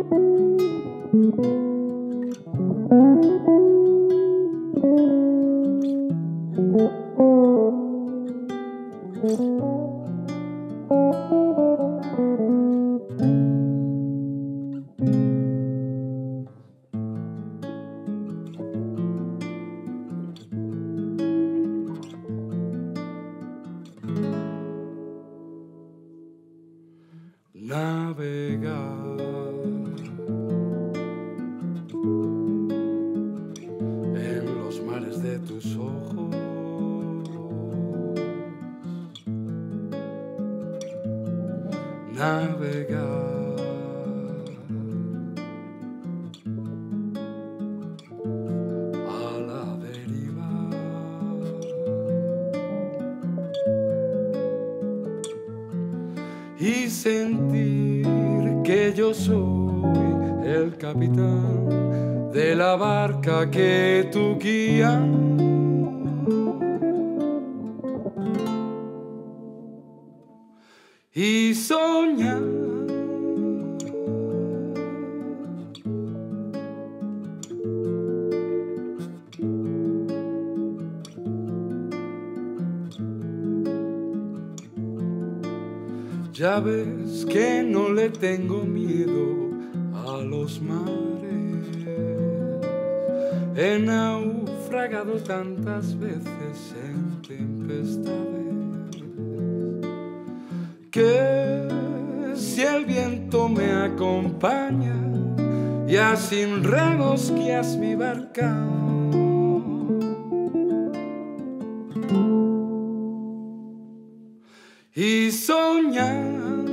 Navegar en los mares de tus ojos, navegar a la deriva, y sentir que yo soy el capitán de la barca que tú guías, y soñar ya ves que no le tengo miedo a los mares. He naufragado tantas veces en tempestades que si el viento me acompaña, ya sin remos guías mi barca. Y soñar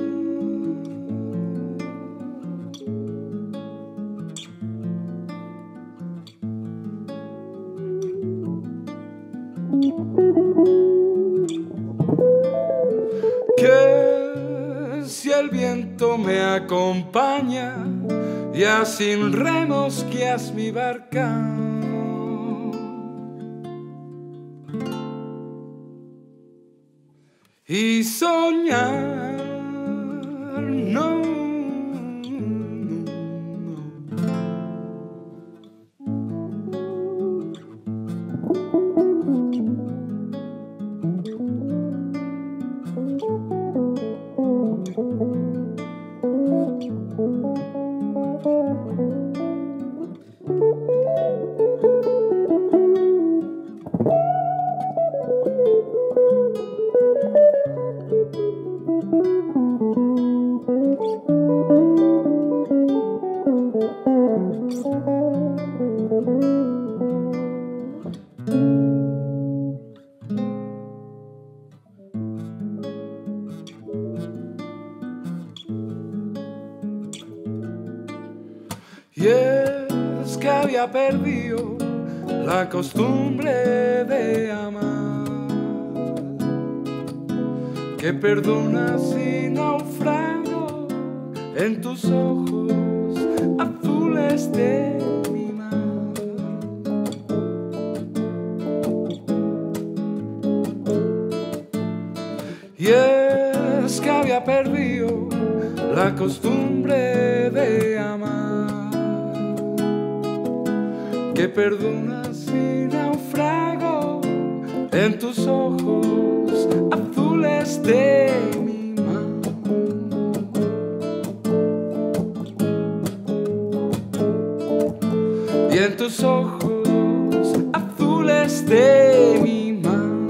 que si el viento me acompaña, ya sin remos guías mi barca. Y soñar, no, y es que había perdido la costumbre de amar, que perdonas y naufrago en tus ojos azules de mi mar. Y es que había perdido la costumbre de amar, que perdonas y naufrago en tus ojos azules de mi mar. Y en tus ojos azules de mi mar,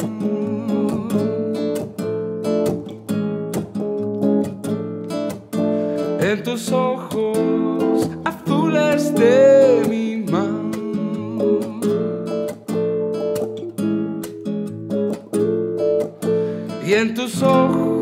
en tus ojos azules de mi mar, y en tus ojos